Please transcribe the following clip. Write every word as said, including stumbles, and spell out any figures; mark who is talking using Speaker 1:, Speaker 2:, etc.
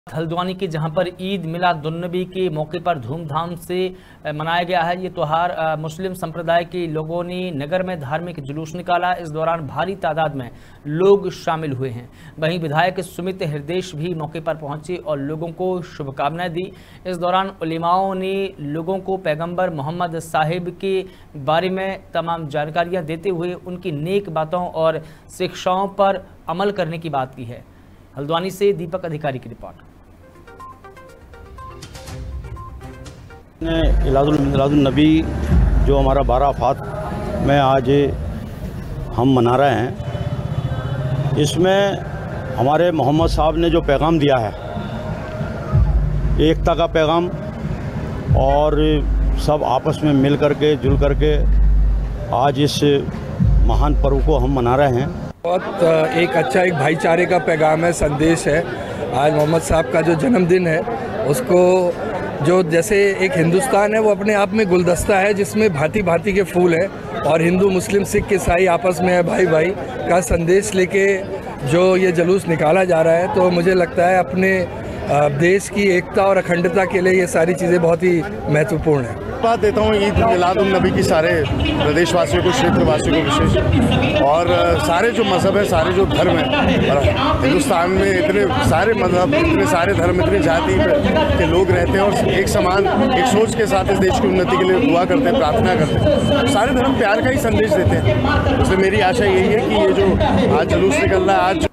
Speaker 1: हल्द्वानी के जहां पर ईद मिलादुन्नबी के मौके पर धूमधाम से मनाया गया है। ये त्यौहार मुस्लिम संप्रदाय के लोगों ने नगर में धार्मिक जुलूस निकाला। इस दौरान भारी तादाद में लोग शामिल हुए हैं। वहीं विधायक सुमित हृदेश भी मौके पर पहुंचे और लोगों को शुभकामनाएं दी। इस दौरान उलेमाओं ने लोगों को पैगंबर मोहम्मद साहिब के बारे में तमाम जानकारियाँ देते हुए उनकी नेक बातों और शिक्षाओं पर अमल करने की बात की है। हल्द्वानी से दीपक अधिकारी की रिपोर्ट।
Speaker 2: मिलादुन्नबी जो हमारा बारह अफ़ात में आज हम मना रहे हैं, इसमें हमारे मोहम्मद साहब ने जो पैगाम दिया है, एकता का पैगाम, और सब आपस में मिल कर के जुल कर के आज इस महान पर्व को हम मना रहे हैं।
Speaker 3: बहुत एक अच्छा एक भाईचारे का पैगाम है, संदेश है। आज मोहम्मद साहब का जो जन्मदिन है, उसको जो जैसे एक हिंदुस्तान है वो अपने आप में गुलदस्ता है जिसमें भांति भांति के फूल हैं, और हिंदू मुस्लिम सिख ईसाई आपस में है भाई भाई का संदेश लेके जो ये जुलूस निकाला जा रहा है, तो मुझे लगता है अपने देश की एकता और अखंडता के लिए ये सारी चीज़ें बहुत ही महत्वपूर्ण हैं।
Speaker 4: बात देता हूँ ईद मिलादुन्नबी की सारे प्रदेशवासियों को, क्षेत्रवासियों को विशेष, और सारे जो मज़हब है, सारे जो धर्म है, और हिंदुस्तान में इतने सारे मज़हब, इतने सारे धर्म, इतनी जाति के लोग रहते हैं और एक समान एक सोच के साथ इस देश की उन्नति के लिए दुआ करते हैं, प्रार्थना करते हैं। सारे धर्म प्यार का ही संदेश देते हैं। इसलिए मेरी आशा यही है कि ये जो आज जुलूस निकल रहा है, आज